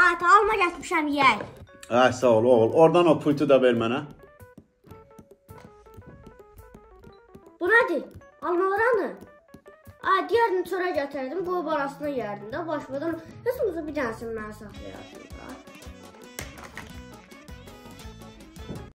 Ata, alma gətirmişəm yeyək. Ay sağ ol oğul. Oradan o pultu da ver mənə. Bu nədir? Almalar hanı? Ay, digərini çölə gətirdim, qoyub arasına yerdim də, başladım. Nasıl bir dənəsini mənə saxlayardım da.